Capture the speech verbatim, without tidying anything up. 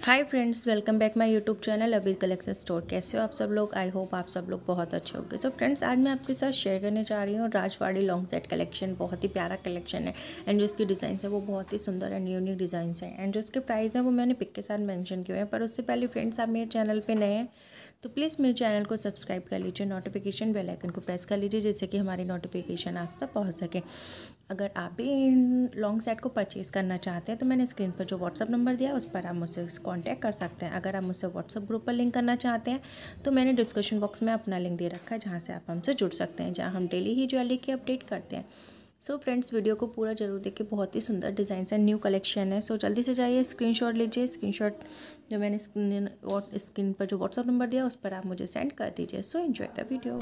Hi friends, welcome back my YouTube channel Abir collection store. कैसे हो आप सब लोग? आई होप आप सब लोग बहुत अच्छे होंगे। सो फ्रेंड्स, आज मैं आपके साथ शेयर करने जा रही हूँ राजवाड़ी लॉन्ग सेट कलेक्शन। बहुत ही प्यारा कलेक्शन है एंड जो इसकी डिज़ाइन है वो बहुत ही सुंदर एंड यूनिक डिज़ाइन है एंड जो इसके प्राइस हैं वो मैंने पिक के साथ मेंशन किए हैं। पर उससे पहले फ्रेंड्स, आप मेरे चैनल पर नए हैं तो प्लीज़ मेरे चैनल को सब्सक्राइब कर लीजिए, नोटिफिकेशन बेल आइकन को प्रेस कर लीजिए जिससे कि हमारी नोटिफिकेशन आप तक पहुँच सके। अगर आप भी इन लॉन्ग सेट को परचेज़ करना चाहते हैं तो मैंने स्क्रीन पर जो व्हाट्सअप नंबर दिया है उस पर आप मुझसे कांटेक्ट कर सकते हैं। अगर आप मुझसे व्हाट्सअप ग्रुप पर लिंक करना चाहते हैं तो मैंने डिस्क्रिप्शन बॉक्स में अपना लिंक दे रखा है जहाँ से आप हमसे जुड़ सकते हैं, जहाँ हम डेली ही ज्वेलरी की अपडेट करते हैं। सो फ्रेंड्स, वीडियो को पूरा जरूर देखिए, बहुत ही सुंदर डिज़ाइन है, न्यू कलेक्शन है। सो जल्दी से जाइए, स्क्रीनशॉट लीजिए। स्क्रीनशॉट जो मैंने स्क्रीन स्क्रीन पर जो व्हाट्सअप नंबर दिया उस पर आप मुझे सेंड कर दीजिए। So enjoy the video.